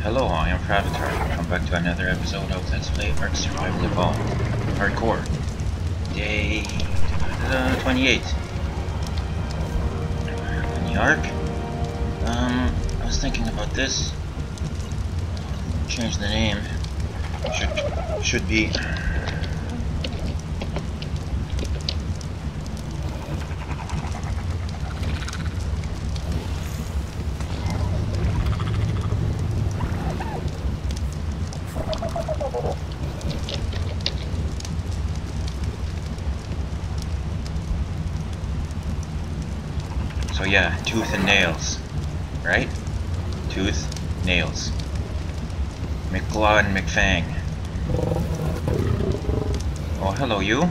Hello, I am Pravatar. Welcome back to another episode of Let's Play Ark Survival Evolved Hardcore. Day 28. On the Ark. I was thinking about this. Change the name. Should be. So yeah, tooth and nails, right? Tooth, nails. McClaw and McFang. Oh, hello you.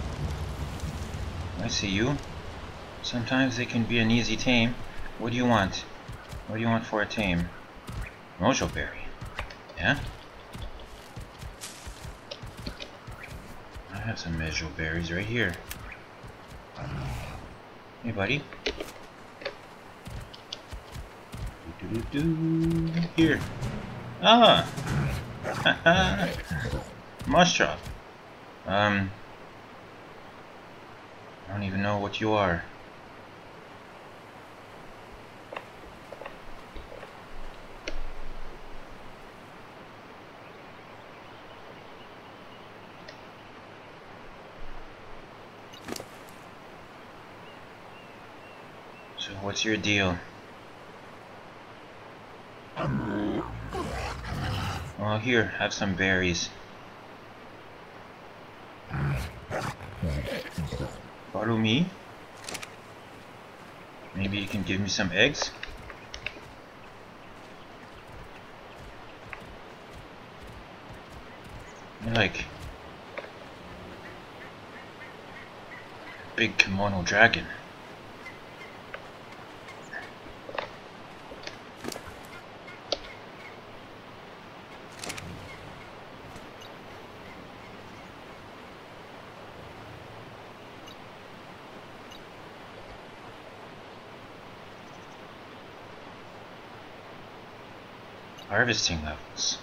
I see you. Sometimes they can be an easy tame. What do you want? What do you want for a tame? Mojo berry. Yeah? I have some mojo berries right here. Hey buddy. Here. Ah! Mushtrap. I don't even know what you are. So what's your deal? Well, here, have some berries. Follow me. Maybe you can give me some eggs? You're like big kimono dragon. Harvesting levels.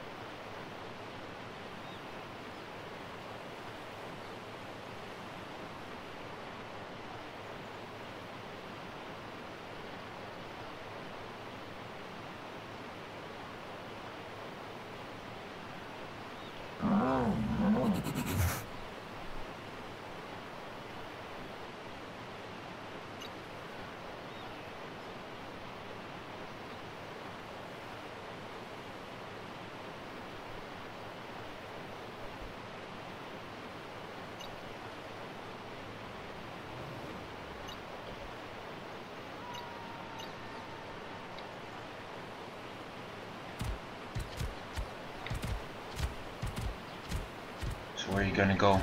Where are you gonna go?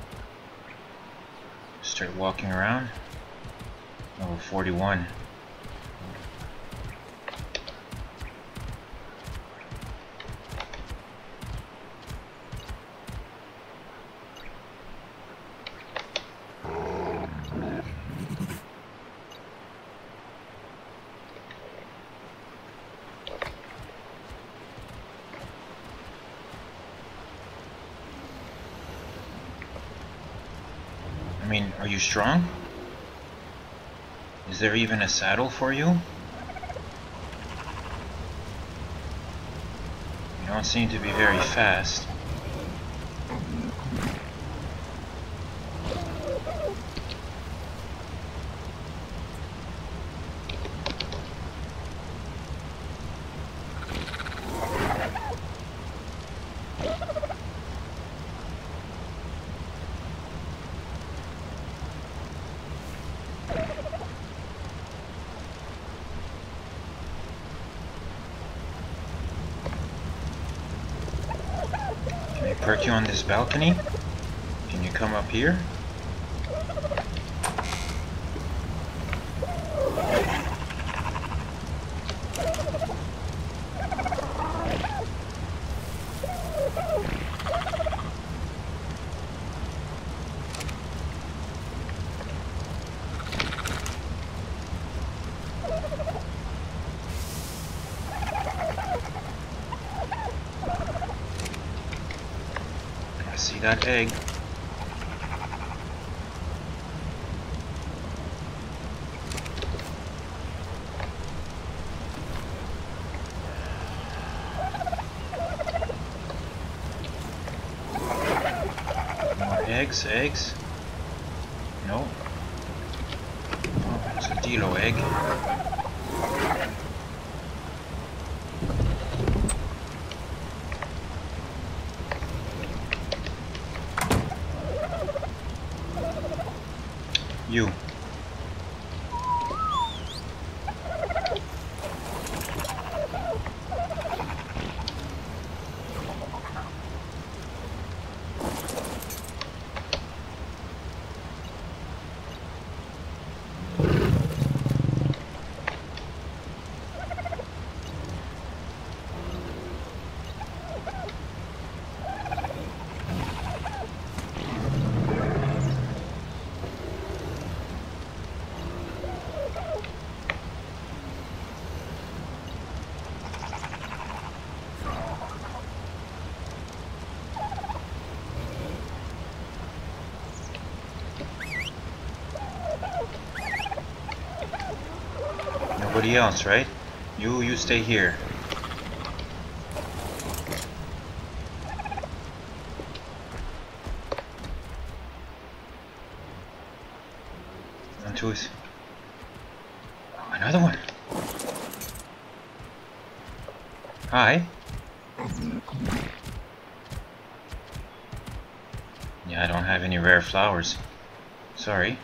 Start walking around? Level 41. I mean, are you strong? Is there even a saddle for you? You don't seem to be very fast. Perk you on this balcony? Can you come up here? that egg. More eggs. No. Oh, it's a Dilo egg. You. Nobody else, right? You stay here. One tooth. Oh, another one. Hi. Yeah, I don't have any rare flowers. Sorry.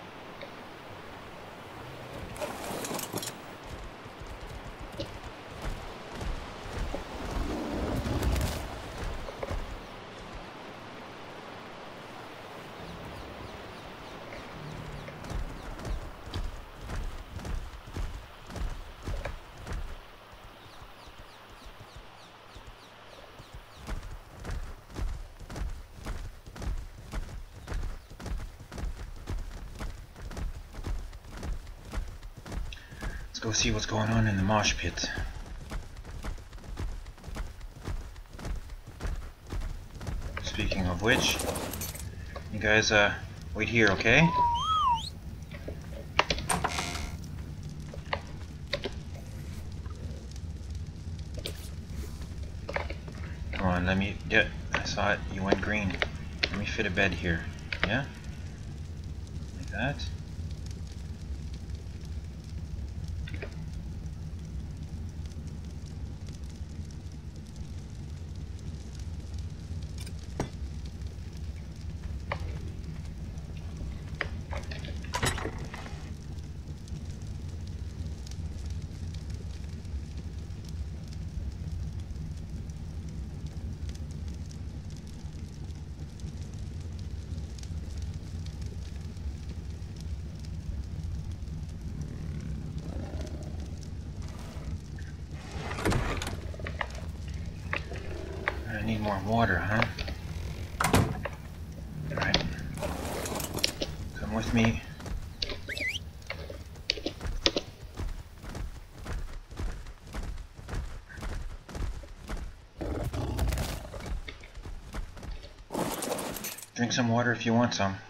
Let's go see what's going on in the mosh pit. Speaking of which, you guys wait here, okay? Come on, let me get. I saw it. You went green. Let me fit a bed here. Yeah? Like that. I need more water, huh? Alright. Come with me. Drink some water if you want some.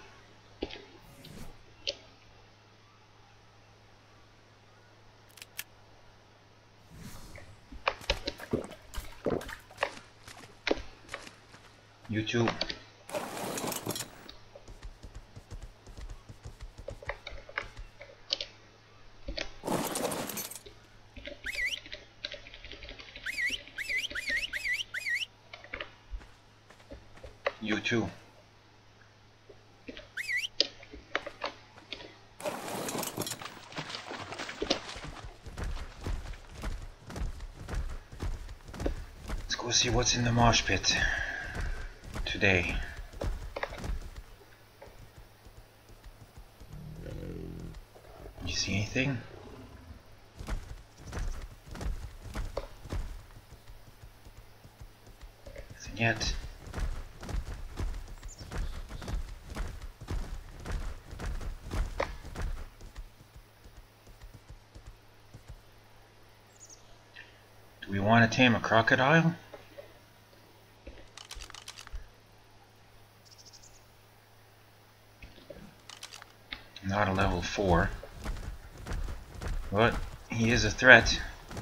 You too. You too. Let's go see what's in the mosh pit today. You see anything? Nothing yet. Do we want to tame a crocodile? Not a level 4. But he is a threat.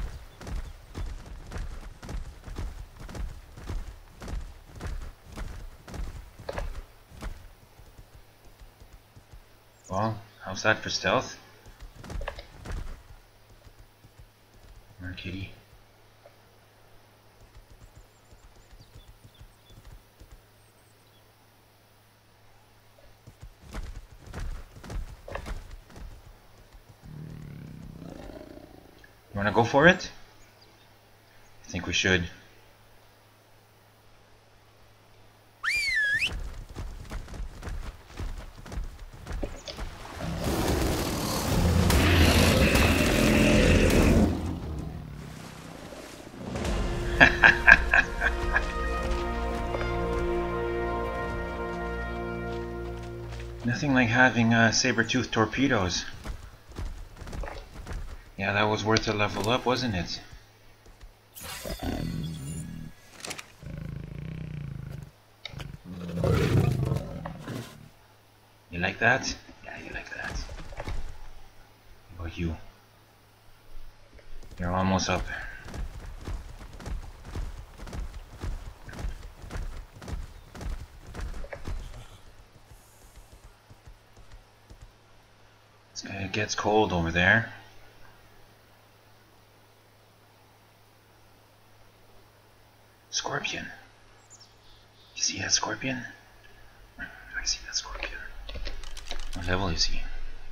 Well, how's that for stealth? Come on, kitty. You wanna go for it? I think we should. Nothing like having saber-tooth torpedoes. Yeah, that was worth a level up, wasn't it? You like that? Yeah, you like that. How about you? You're almost up. It gets cold over there. Scorpion. You see that scorpion? I see that scorpion. What level is he?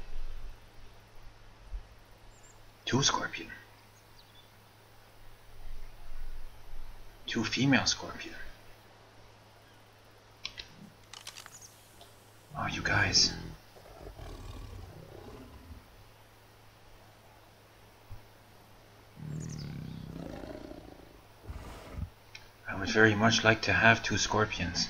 2 scorpion. 2 female scorpion. Oh, you guys. I would very much like to have 2 scorpions.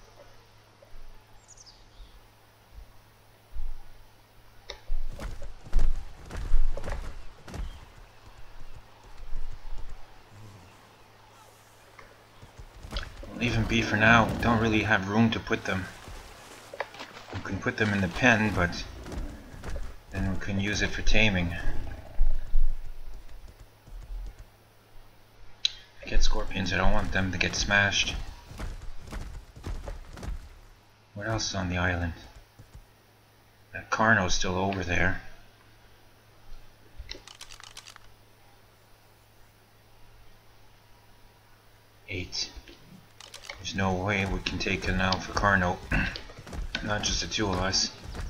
We'll leave them be for now. We don't really have room to put them. We can put them in the pen, but then we can use it for taming. I get scorpions, I don't want them to get smashed. What else is on the island? That Carno's still over there. Eight. There's no way we can take it now for Carno. Not just the 2 of us.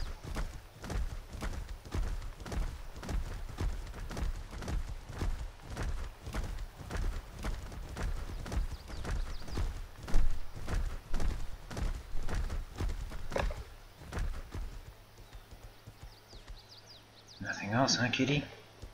Nothing else, huh, kitty?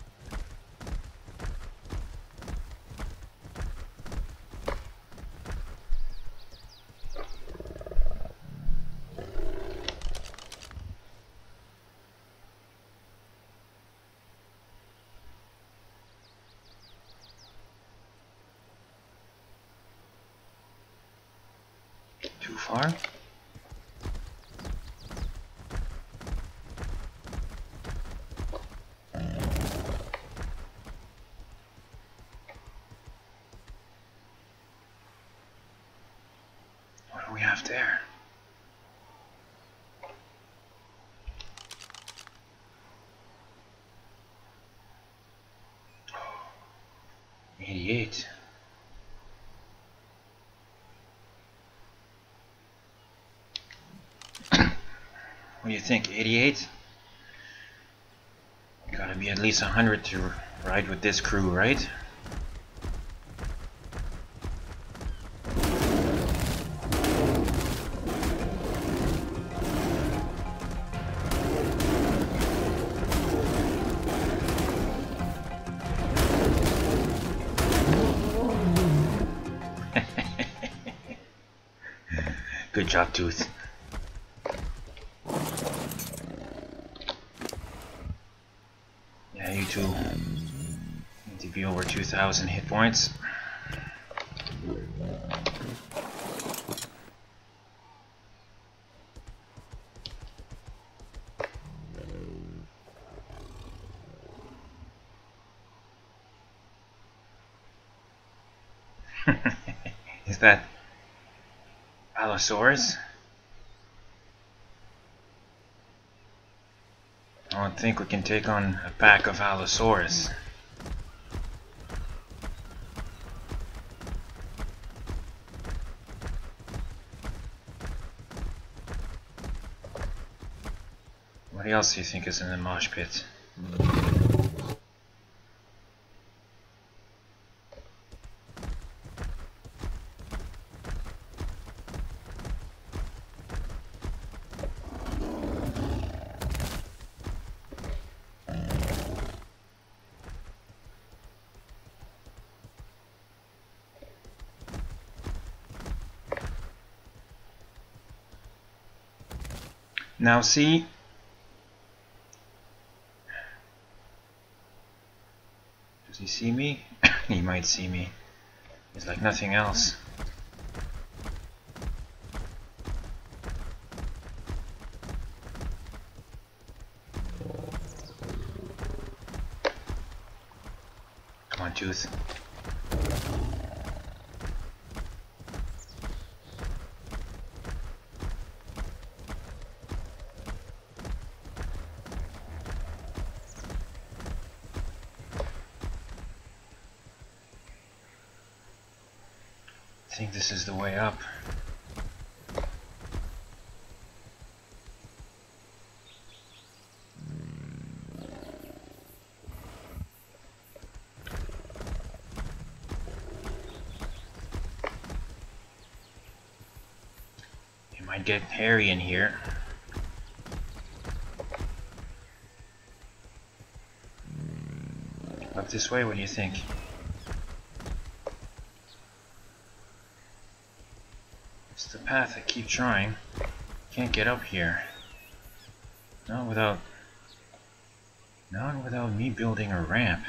Too far? What do we have there? Oh, 88. What do you think, 88? Gotta be at least 100 to ride with this crew, right? Good job, Tooth. Yeah, you two need to be over 2,000 hit points. Is that Allosaurus? I don't think we can take on a pack of Allosaurus. What else do you think is in the mosh pit? Now see, does he see me? He might see me. He's like nothing else. Come on, Tooth. I think this is the way up. It might get hairy in here. Up this way, what do you think? It's the path, I keep trying. Can't get up here. Not without me building a ramp.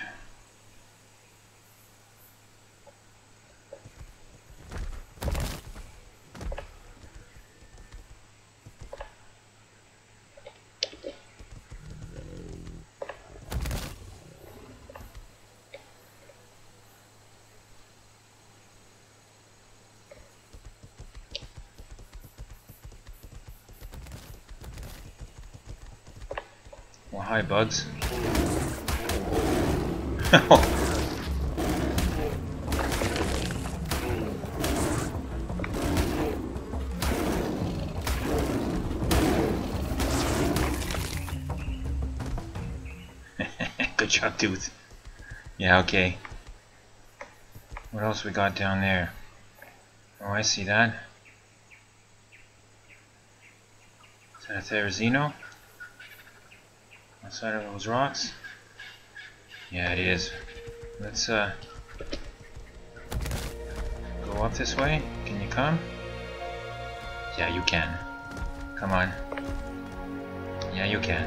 Well, hi, bugs. Good job, Tooth. Yeah, okay. What else we got down there? Oh, I see that. Is that a Therizino? Outside of those rocks? Yeah, it is. Let's go up this way. Can you come? Yeah, you can. Come on. Yeah, you can.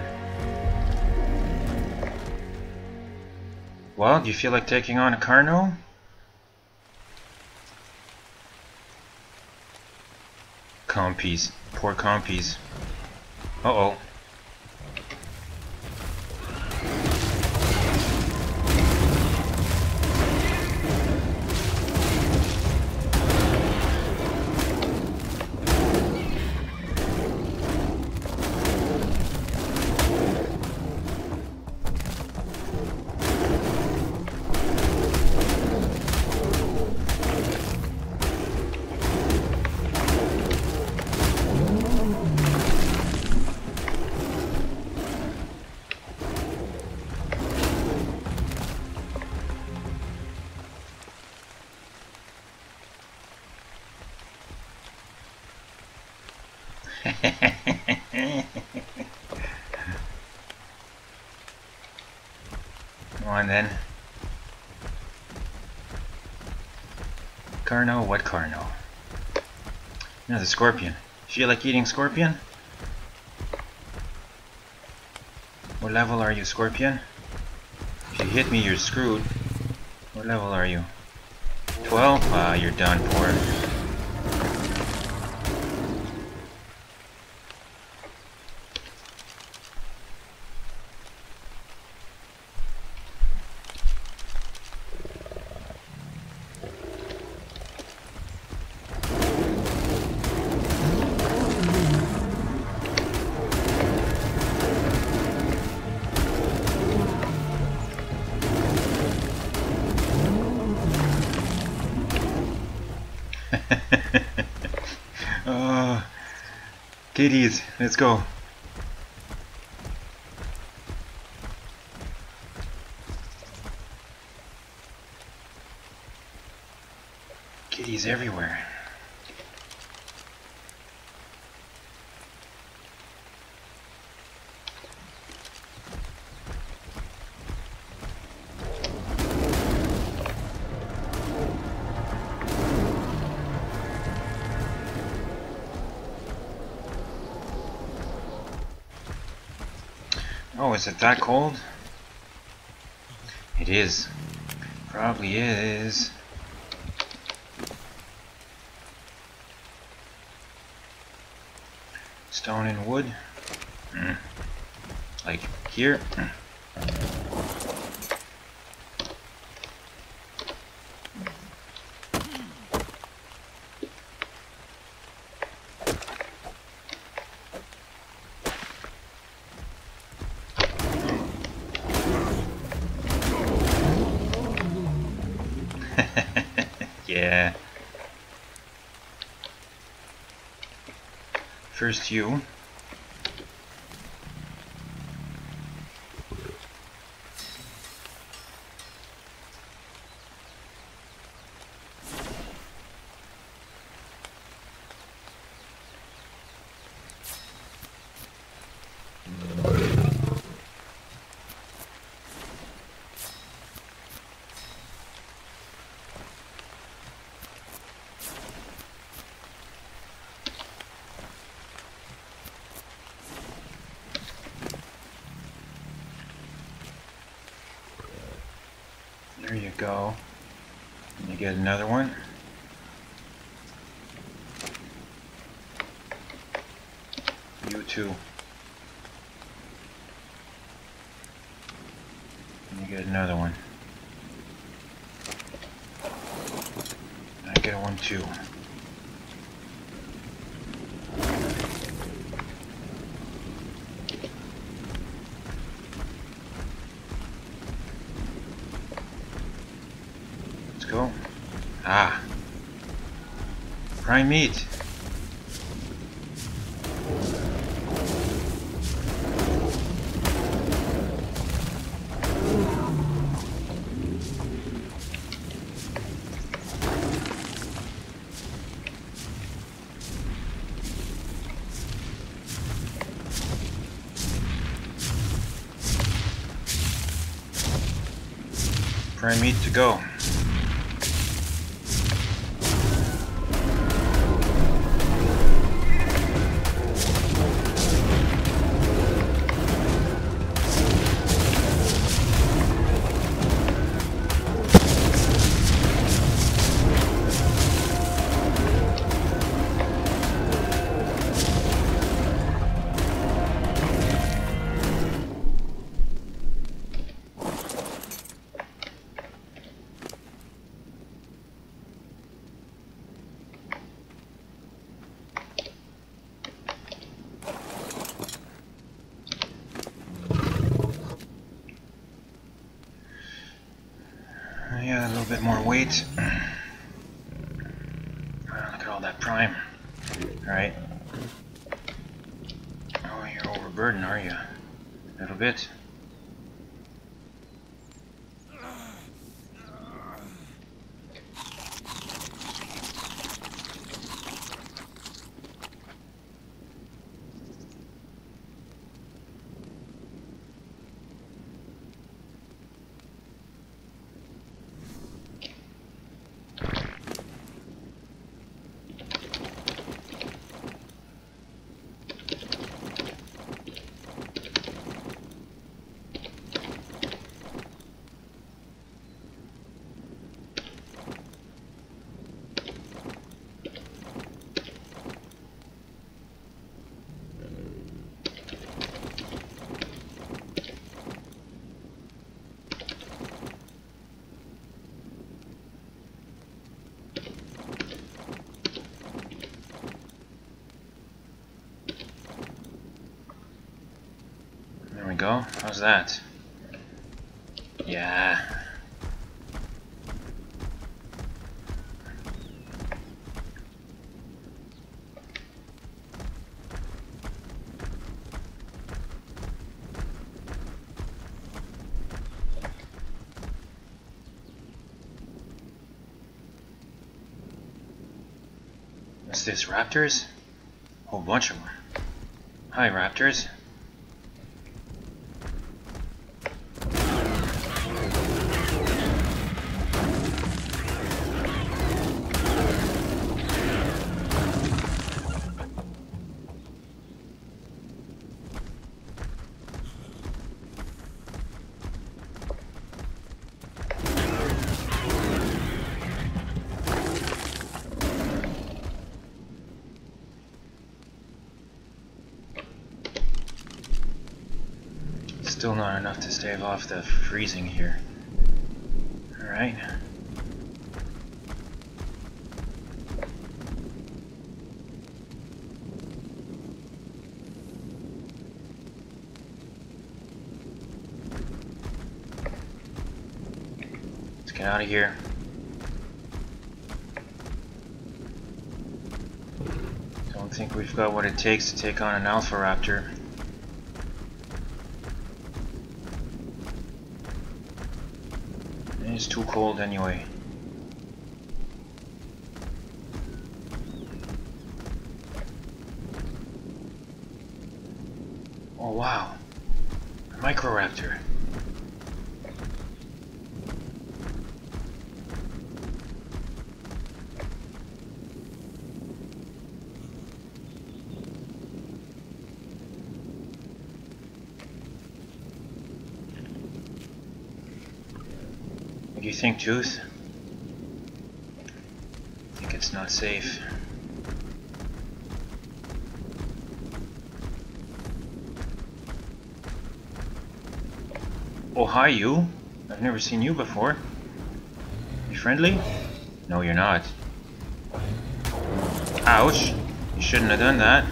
Well, do you feel like taking on a Carno? Compies. Poor compies. Uh-oh. Come on then. Carno? What Carno? No, the scorpion. Feel like eating scorpion? What level are you, scorpion? If you hit me, you're screwed. What level are you? 12? Ah, you're done for. Kitties, let's go. Kitties everywhere. Oh, is it that cold? It is. Probably is. Stone and wood. Like here. Yeah. First you. There you go. And you get another one. You too. And you get another one. I get one too. Let's go. Ah. Prime meat. Prime meat to go. Yeah, a little bit more weight. Look at all that prime. Alright. Oh, you're overburdened, are you? A little bit. There we go. How's that? Yeah. What's this, raptors? Whole bunch of them. Hi, raptors. Still not enough to stave off the freezing here. Alright. Let's get out of here. Don't think we've got what it takes to take on an Alpha Raptor. It's too cold anyway. Oh wow, a Microraptor. What do you think, Tooth? I think it's not safe. Oh, hi, you. I've never seen you before. You friendly? No, you're not. Ouch! You shouldn't have done that.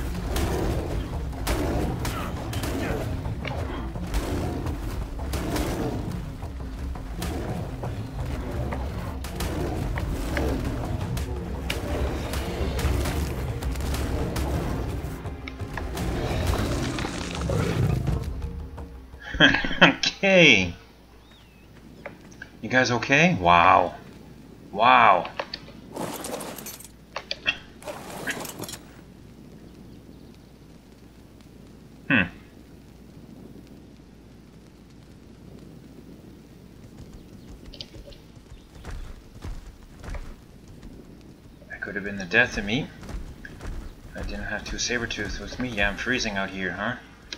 Okay. You guys okay? Wow. Wow. That could have been the death of me. I didn't have two Sabertooths with me. Yeah, I'm freezing out here, huh?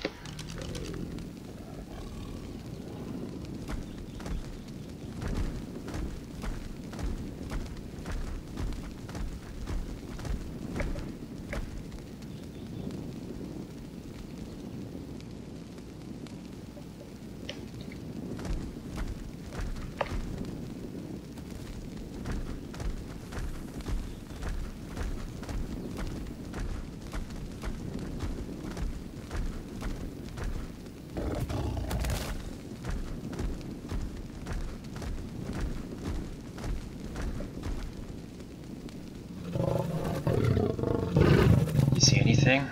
See anything?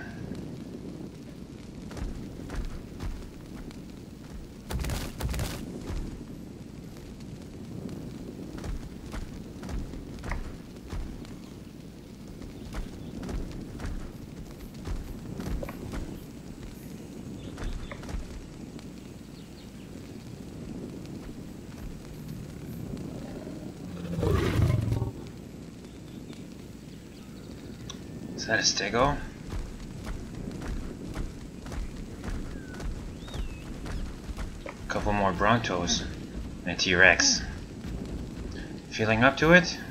Is that a Stego? Couple more Brontos and a T-Rex. Feeling up to it?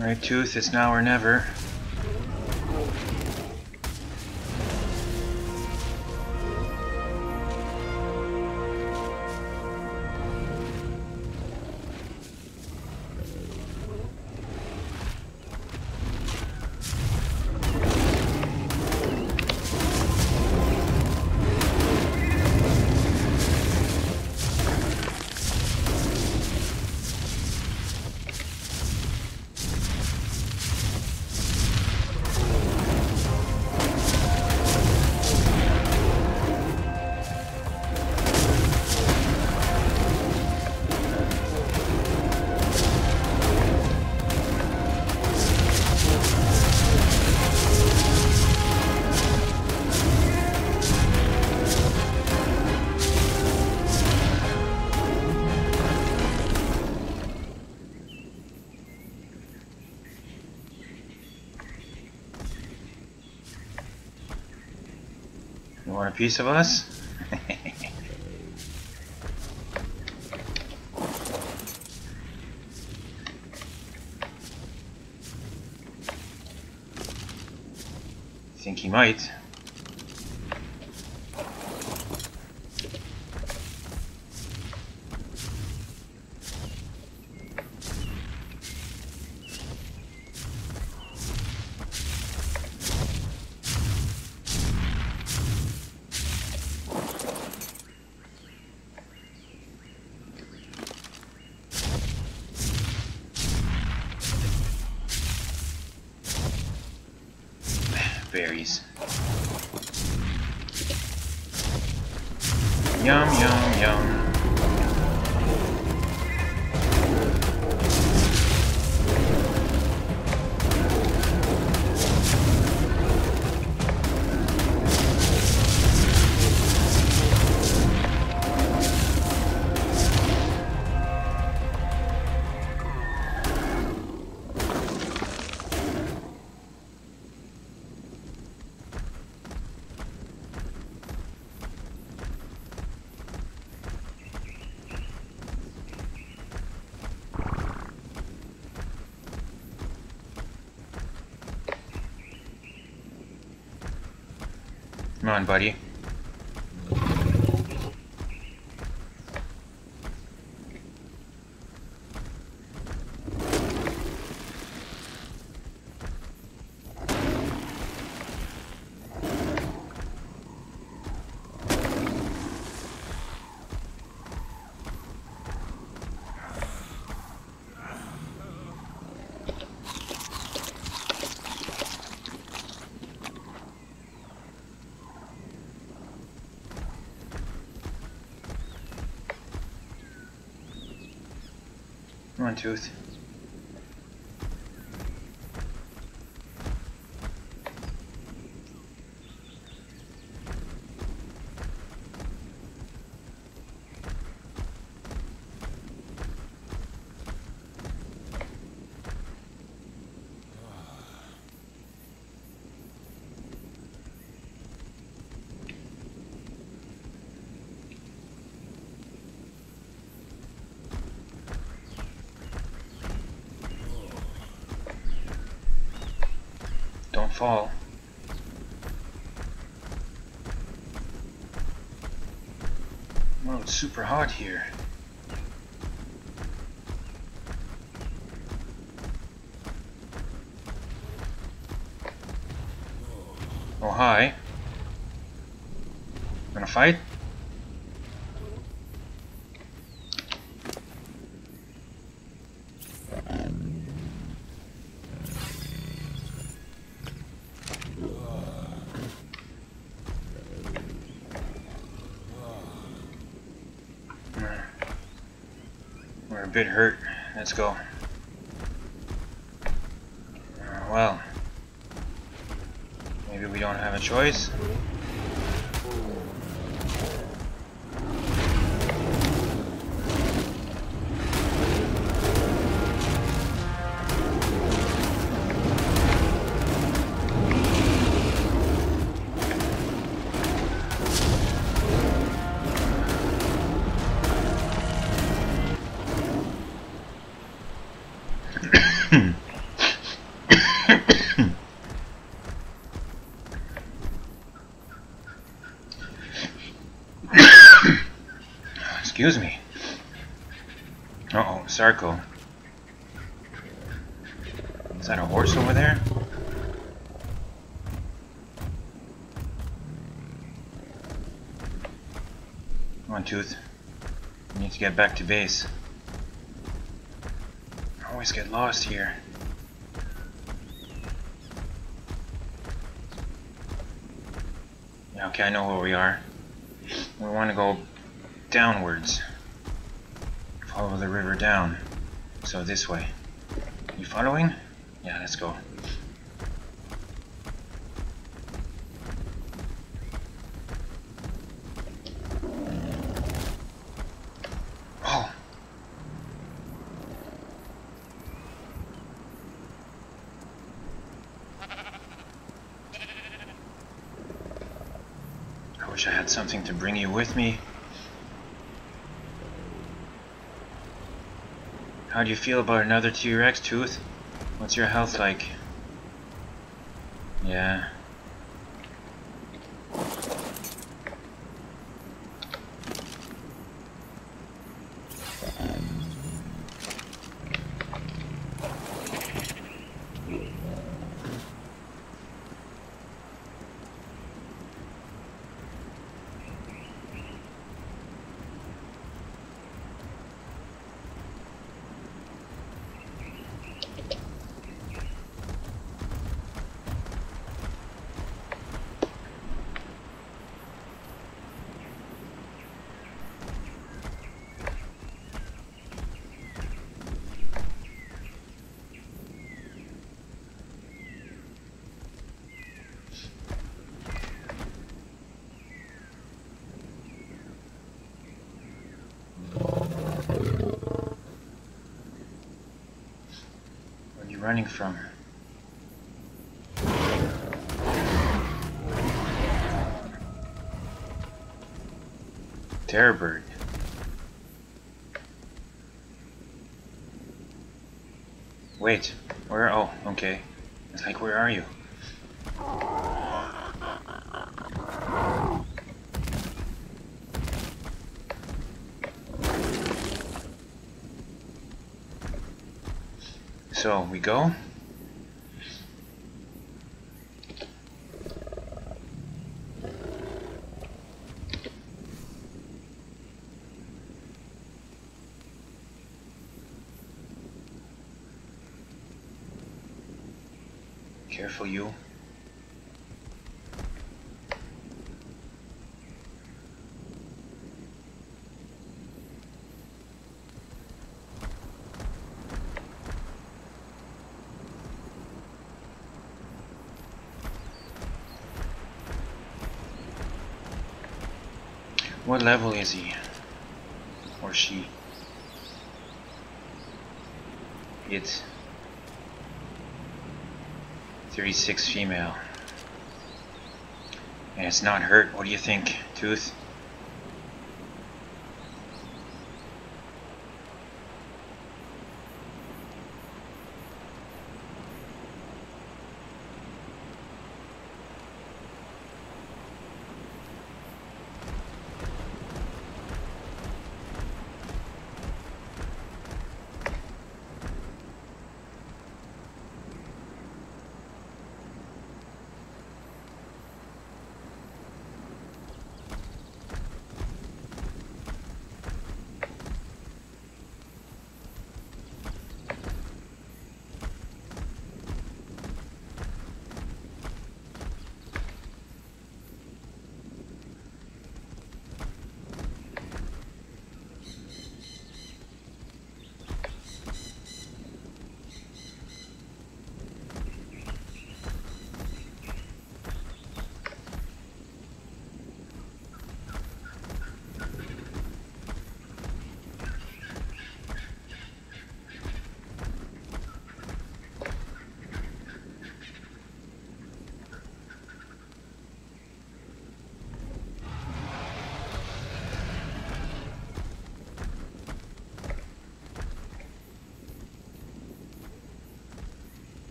Alright, Tooth, it's now or never. You want a piece of us? Think he might. Berries. Yum, yum, yum. Come on, buddy. Come on, Tooth. Don't fall. Oh, it's super hot here. Oh, hi. Gonna fight? We're a bit hurt. Let's go. Well, maybe we don't have a choice. Excuse me. Uh-oh, Sarko. Is that a horse over there? Come on, Tooth. We need to get back to base. I always get lost here. Yeah, okay, I know where we are. We want to go downwards. Follow the river down. So this way. You following? Yeah, let's go. Oh! I wish I had something to bring you with me. How do you feel about another T-Rex, Tooth? What's your health like? Yeah. Where are you running from? Terrorbird. Wait, where? Oh, okay. It's like, where are you? So, we go? Careful, you. What level is he? Or she? It's 36 female. And it's not hurt. What do you think, Tooth?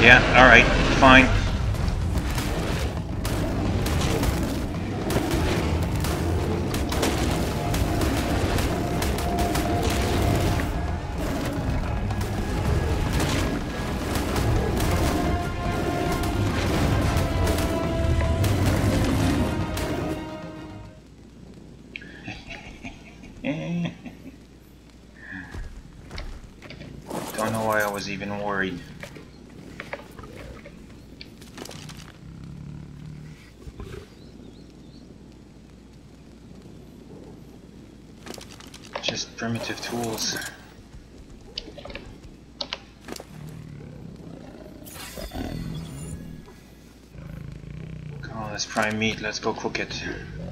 Yeah, alright, fine. Don't know why I was even worried. Just primitive tools. Come on, let's prime meat. Let's go cook it.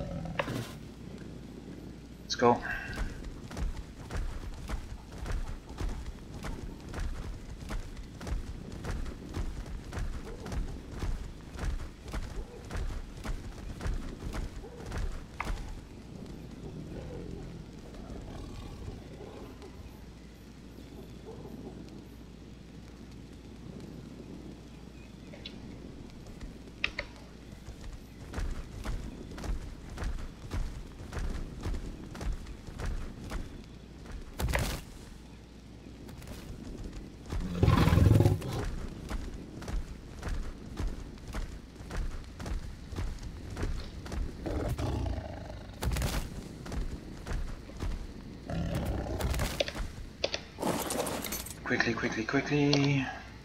Let's go. Quickly, quickly, quickly.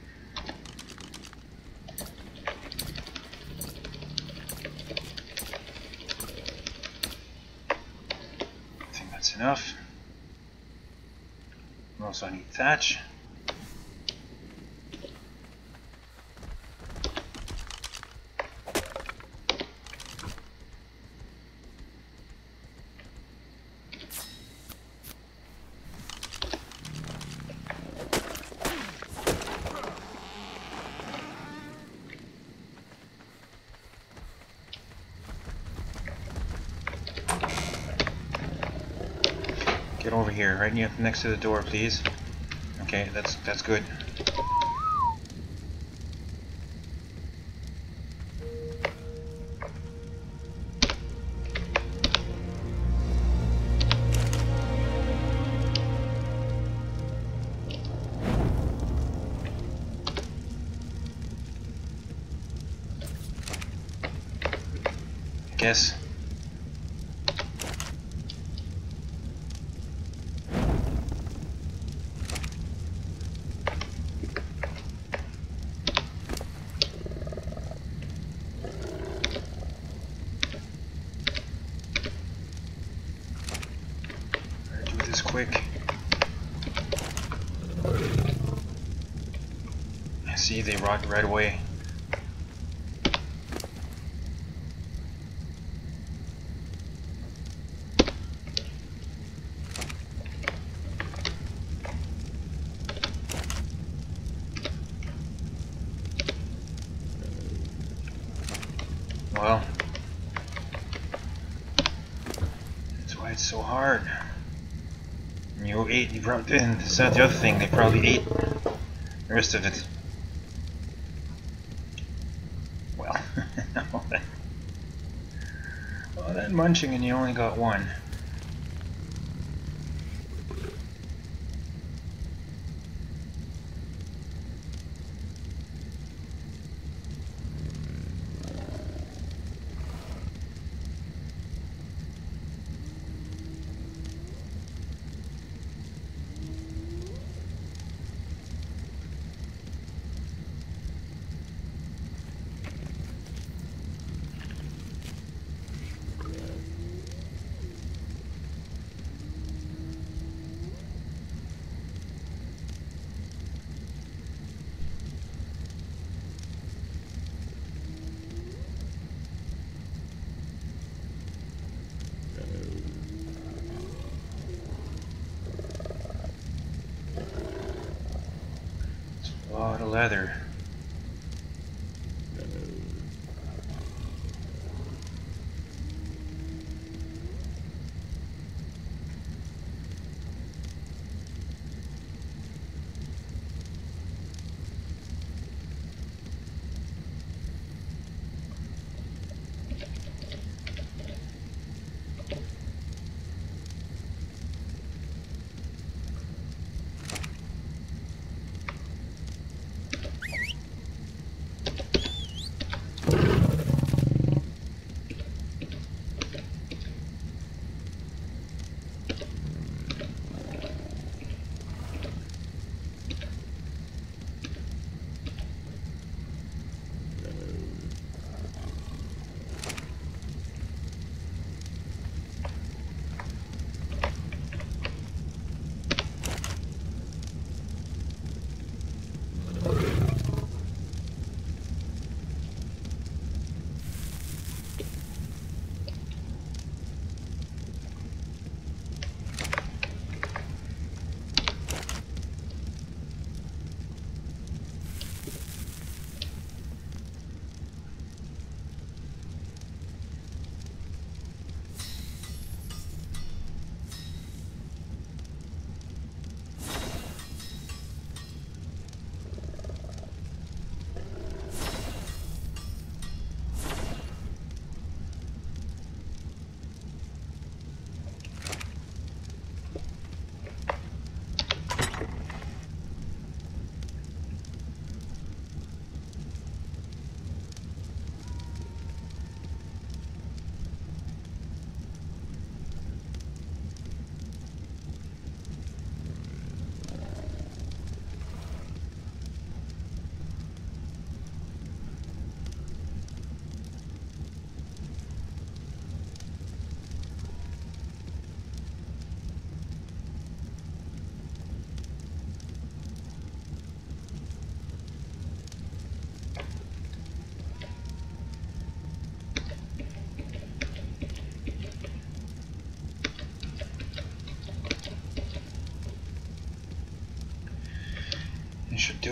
I think that's enough. Also, I need thatch. Get over here, right next to the door, please. Okay, that's good. I guess. Quick. I see they rot right away. Well, that's why it's so hard. You probably, and that's not the other thing, they probably ate the rest of it. Well, all that munching and you only got one. A lot of leather.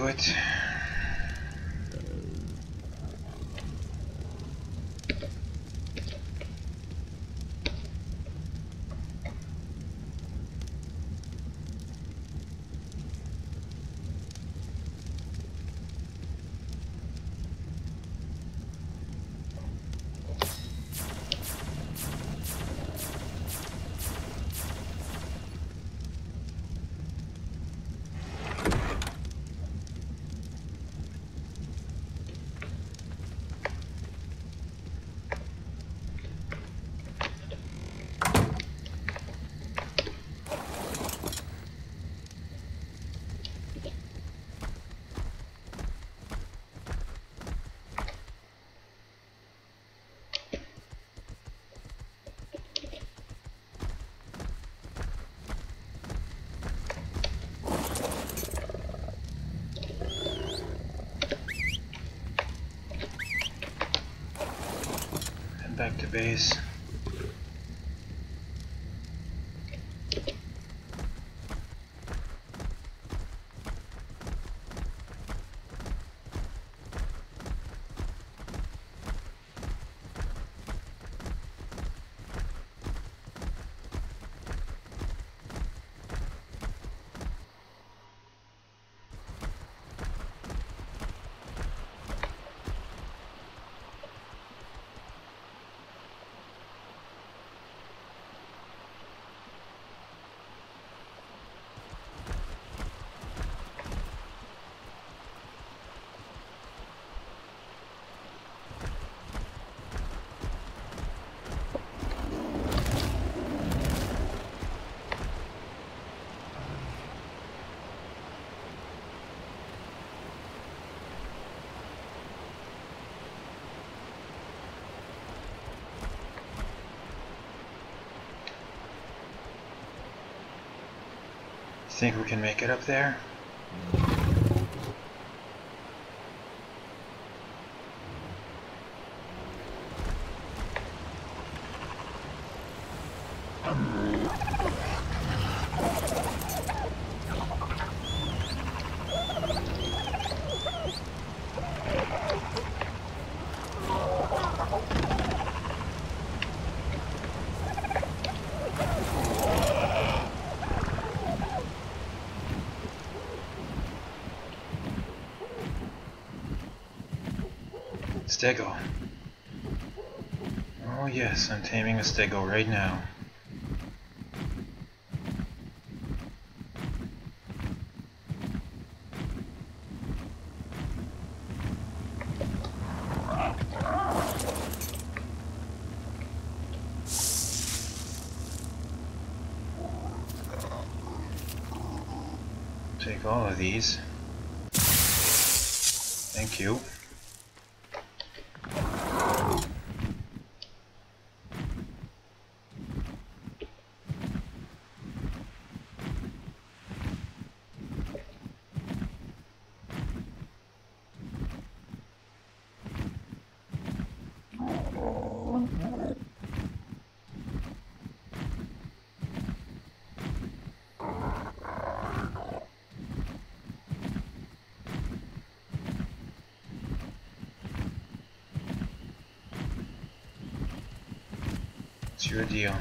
do it. Back to base. Think we can make it up there? Stego. Oh yes, I'm taming a Stego right now. Take all of these. Thank you. What's your deal?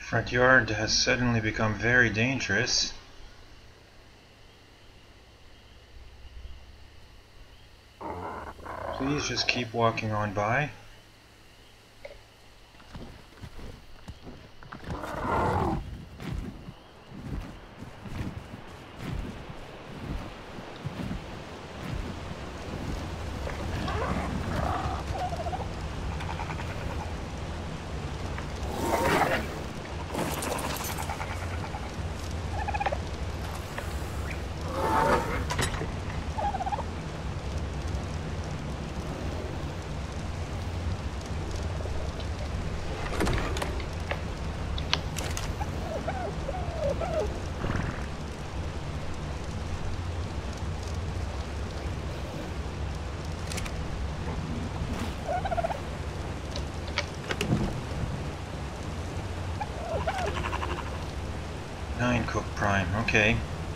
Front yard has suddenly become very dangerous. Please just keep walking on by. Cook Prime, okay.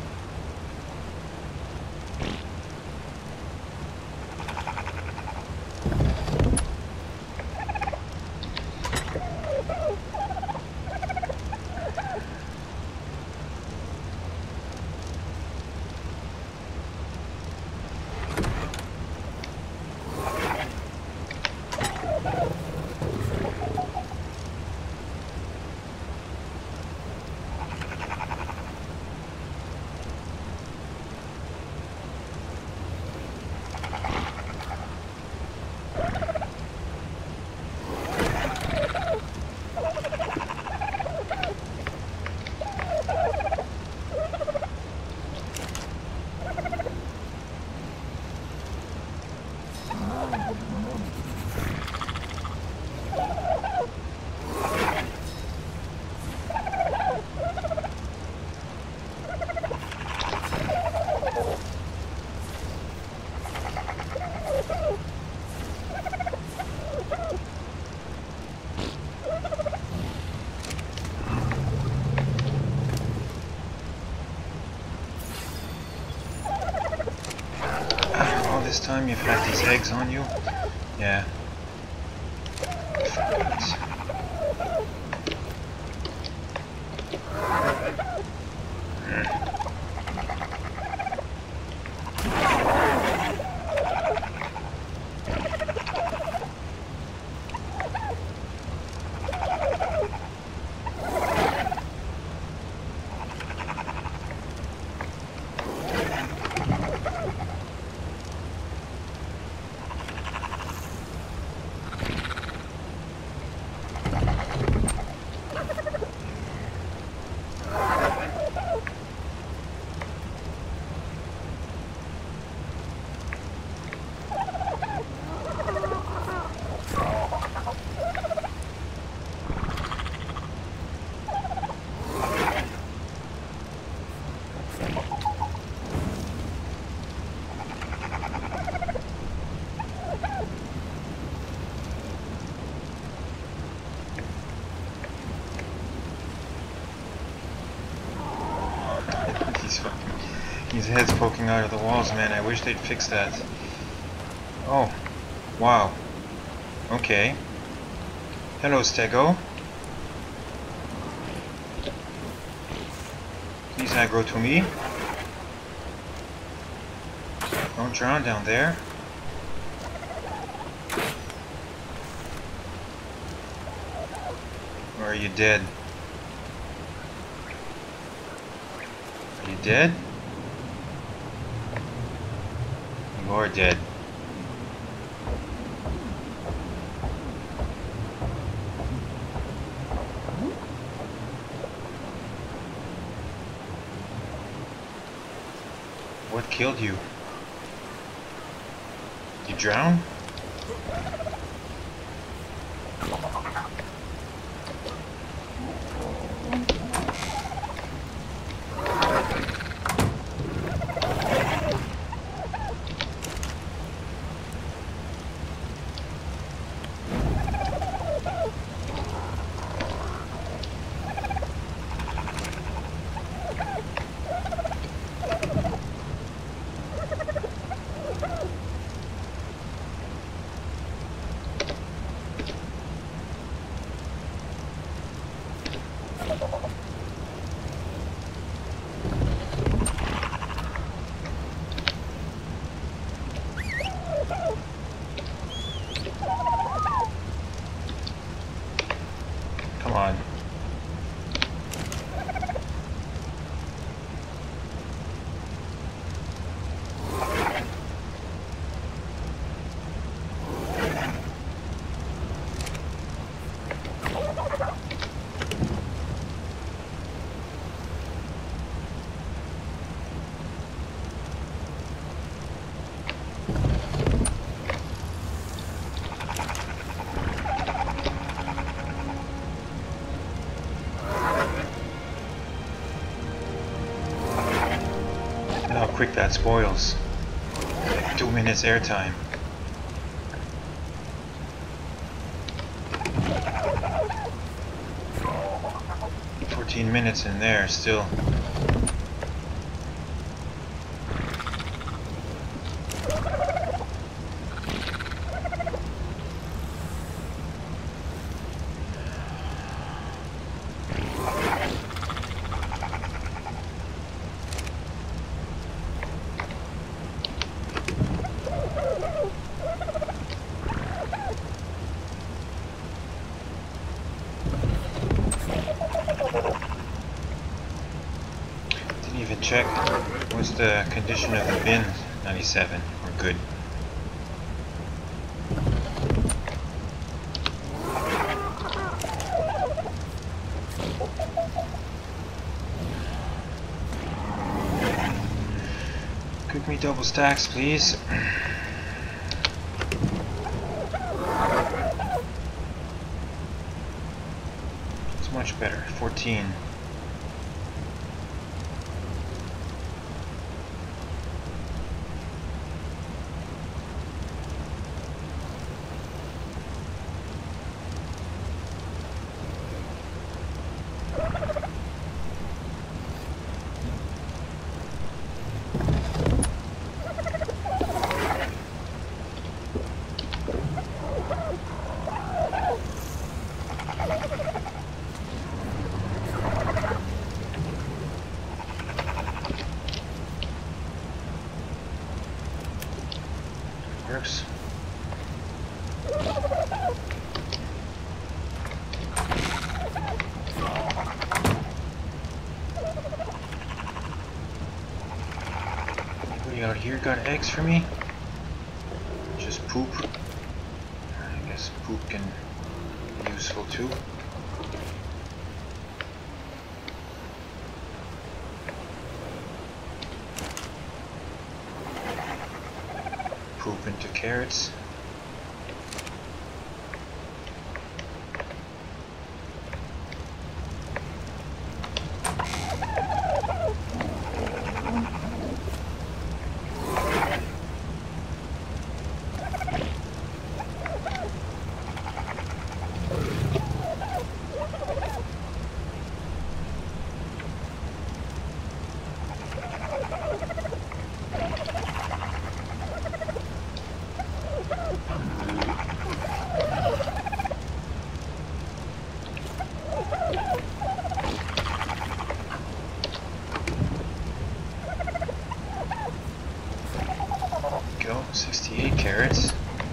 This time you've had these eggs on you? Yeah. His head's poking out of the walls, man. I wish they'd fix that. Oh, wow. Okay. Hello, Stego. Please aggro to me. Don't drown down there. Or are you dead? Are you dead? You're dead. What killed you? Did you drown? quick that spoils. 2 minutes airtime. 14 minutes in there still. Even check what's the condition of the bin. 97. We're good. Cook me double stacks, please. It's much better. 14. Works. Anybody out here got eggs for me? Just poop. I guess poop can be useful too. Poop into carrots. Go, 68 carrots.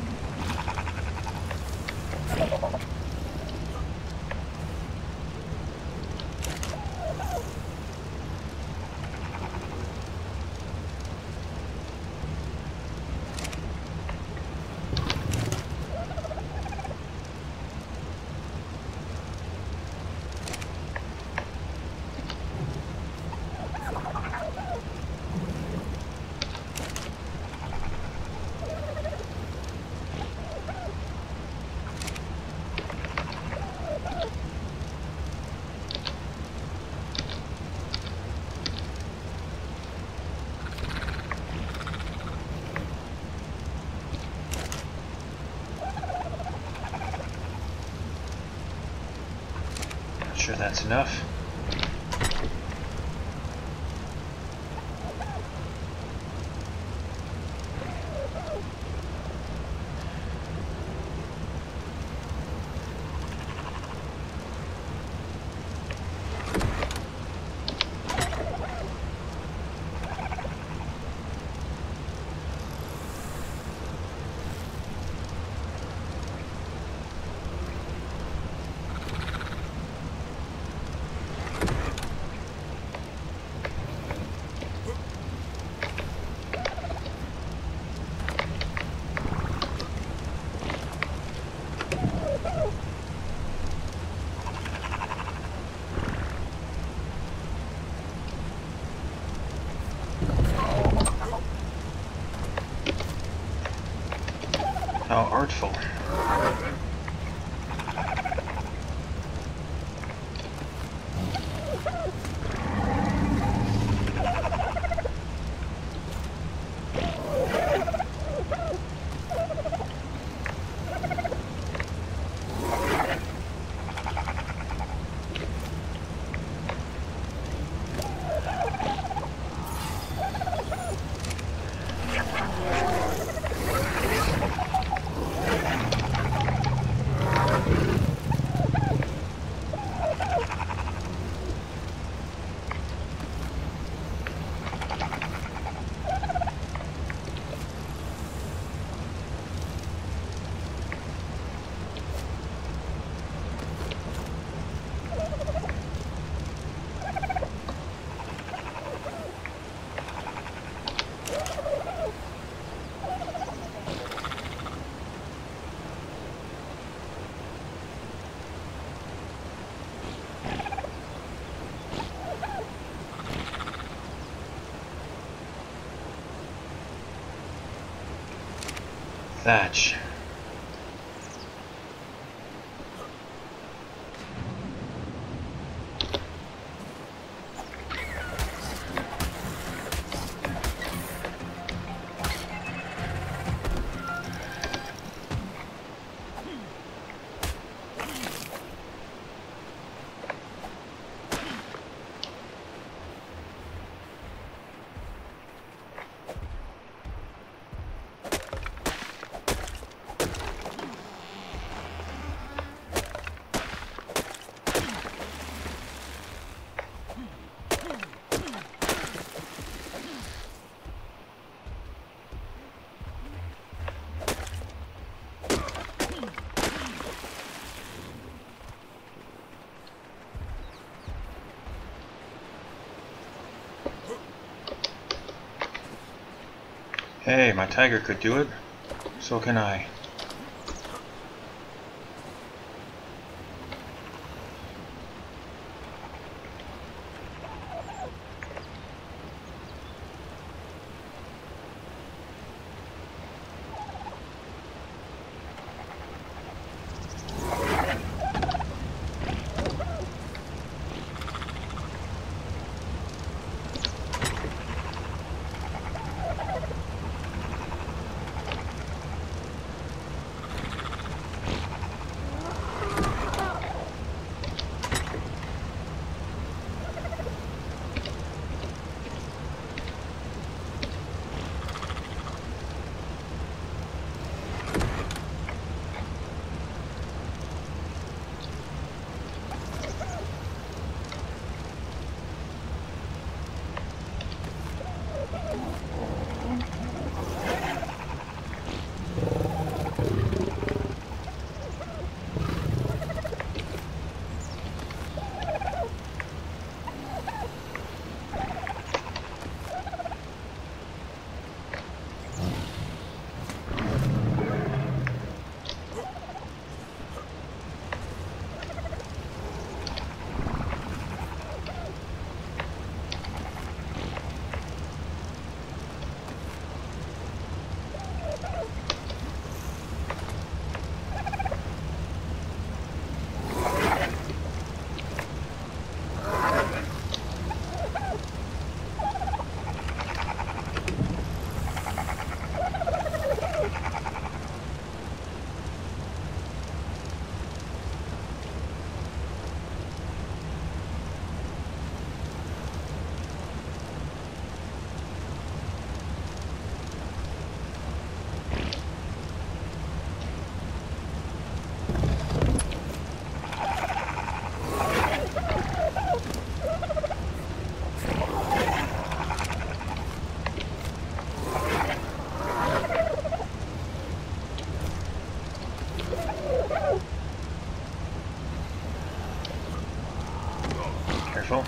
Sure that's enough. How artful. thatch. Hey, my tiger could do it. So can I. Careful.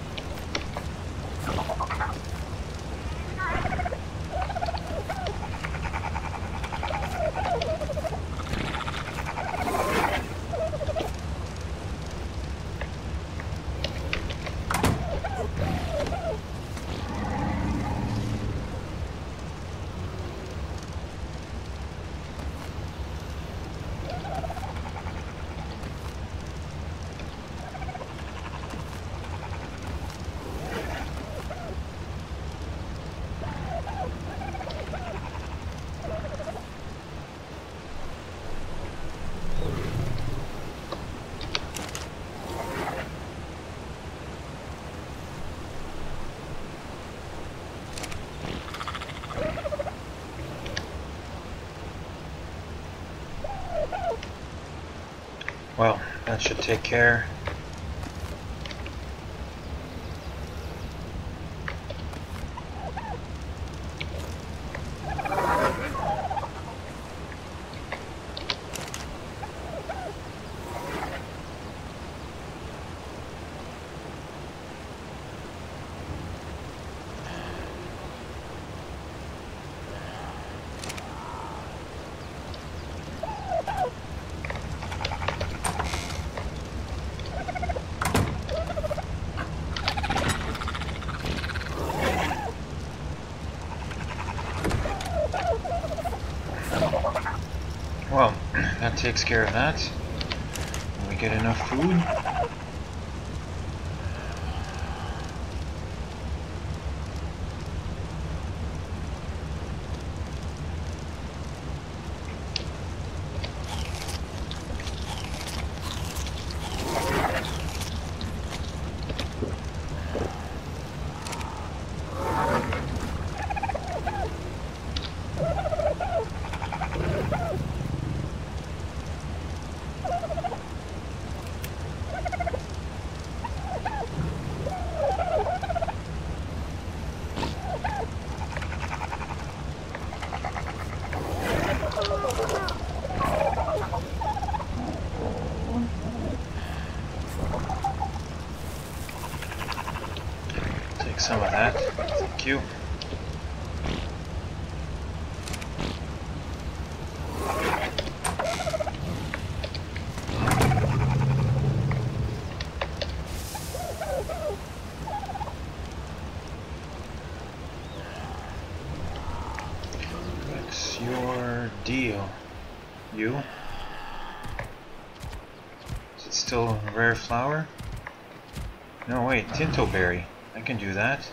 Well, that should take care. takes care of that. And we get enough food. Some of that. Thank you. What's your deal? You? Is it still a rare flower? No, wait, Tintoberry. I can do that.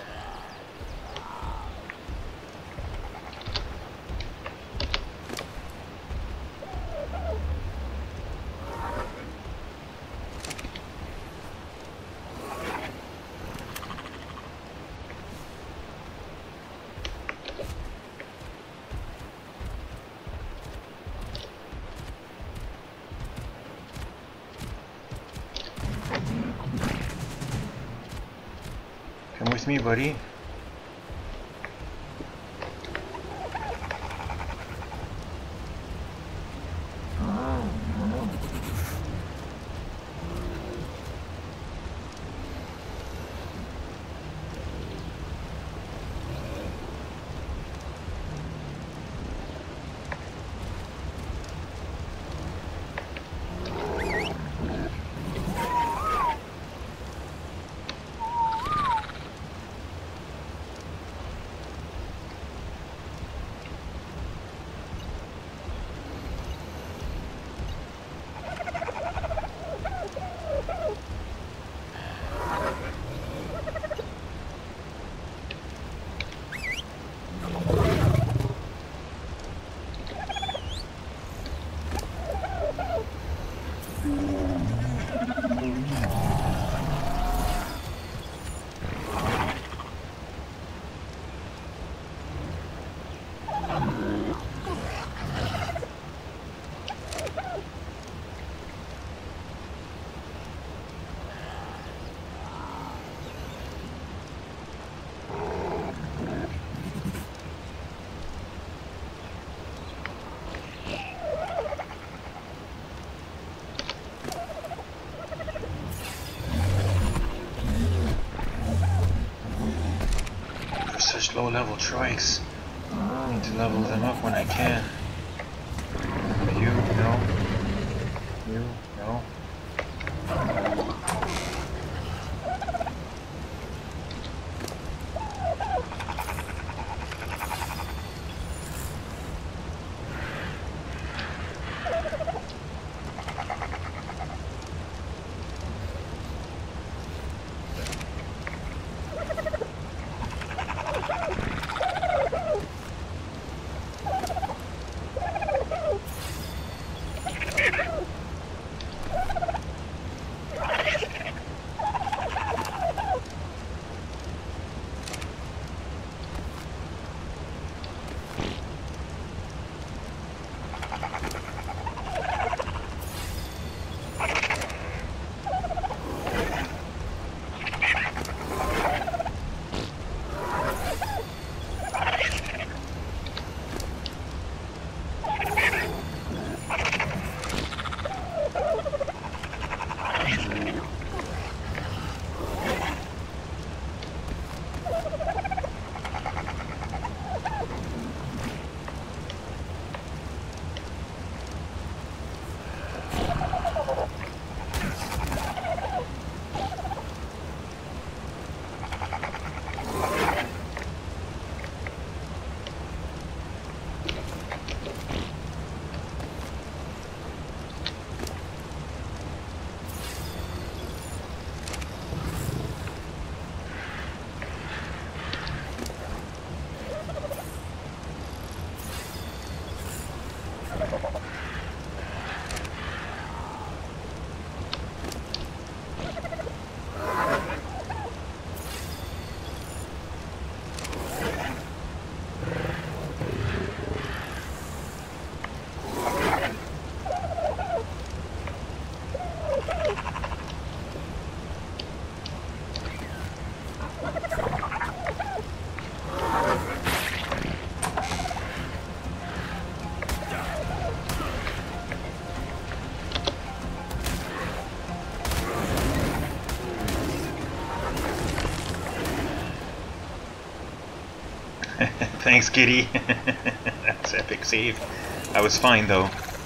Come with me, buddy. Such low-level trikes. I need to level them up when I can. You, no. You, no. Thanks, Giddy. That's epic save. I was fine though.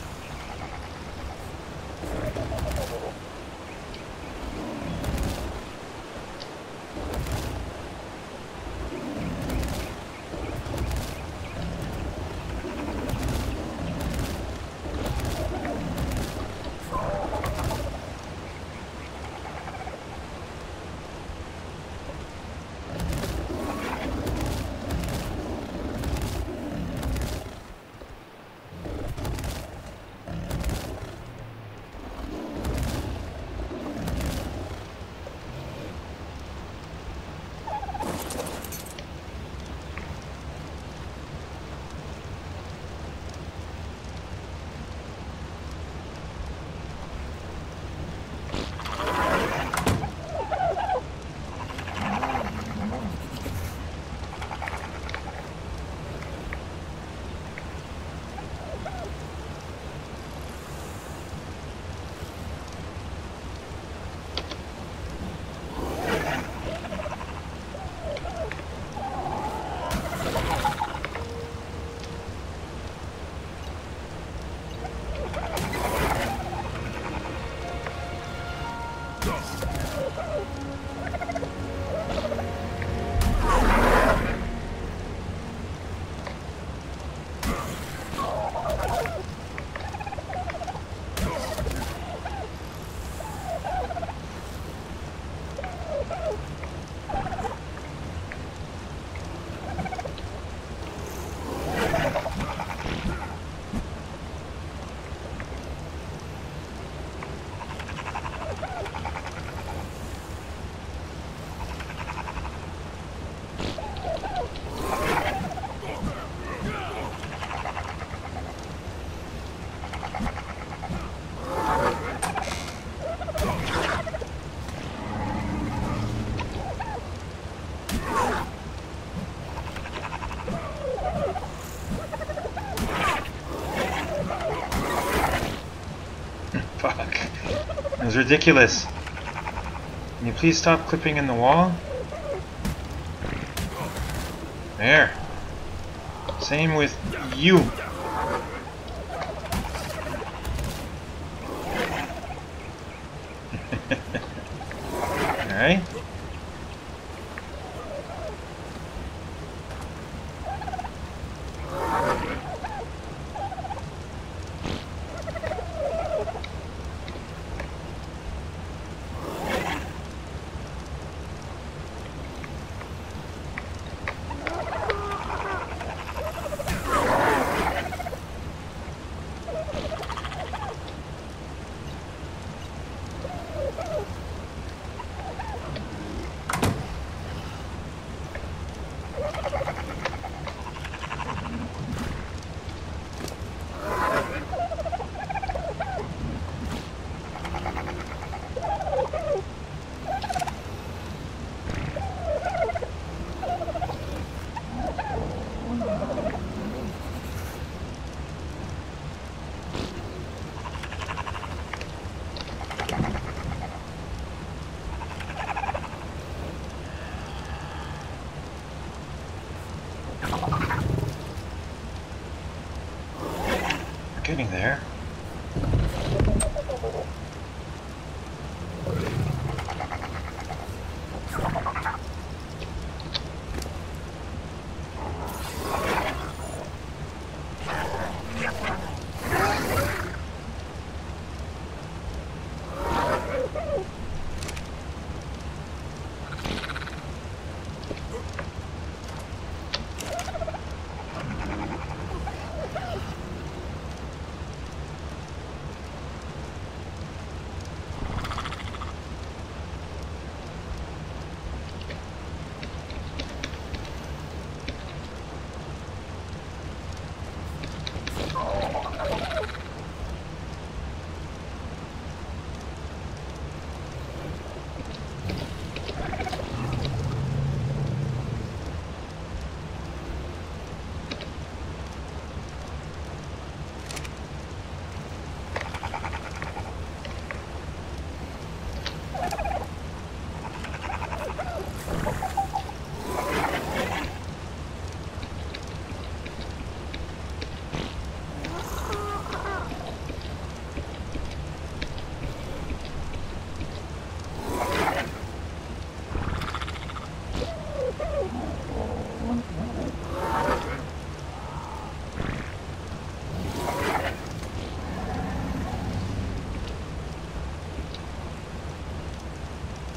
Fuck. It was ridiculous. Can you please stop clipping in the wall? There. Same with you. Alright. Getting there.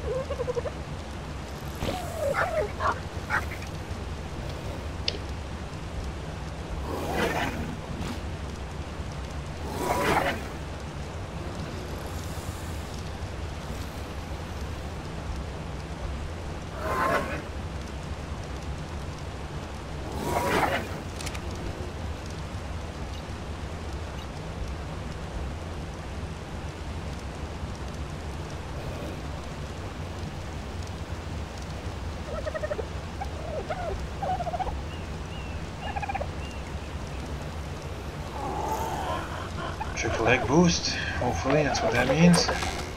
Triple leg boost, hopefully that's what that means.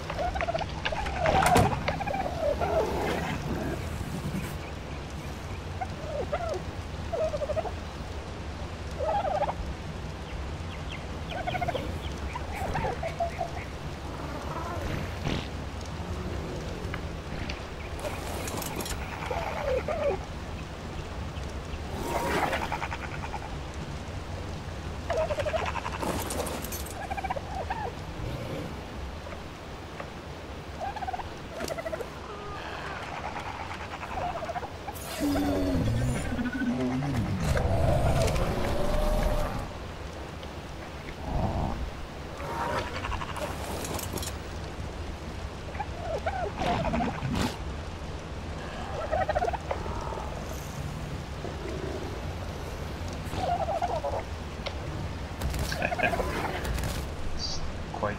It's quite...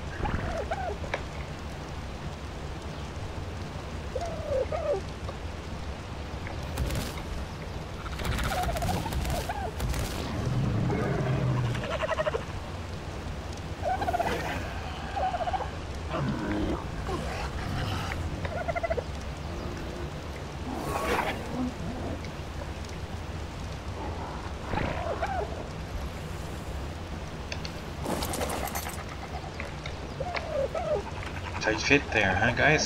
tight fit there, huh guys?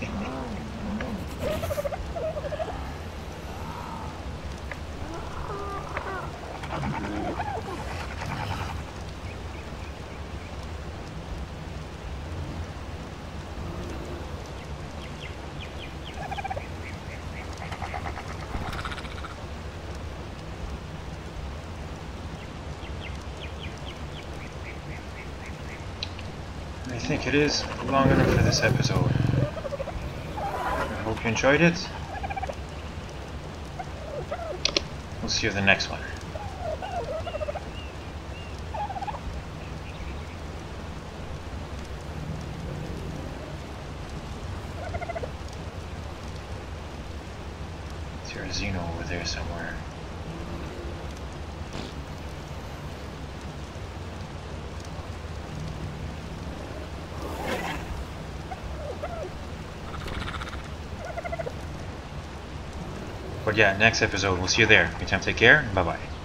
I think it is long enough for this episode. I hope you enjoyed it. We'll see you in the next one. Is there a Xeno over there somewhere? But yeah, next episode, we'll see you there. Meantime, take care, bye bye.